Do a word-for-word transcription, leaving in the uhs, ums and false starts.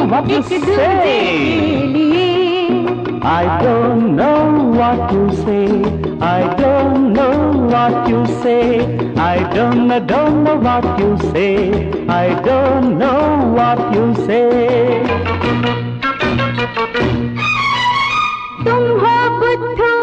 what you एक दूजे के लिए। I don't know what you say. I don't know what you say. I don't know, don't know what you say. I don't know what you say. तुम हो बुद्धू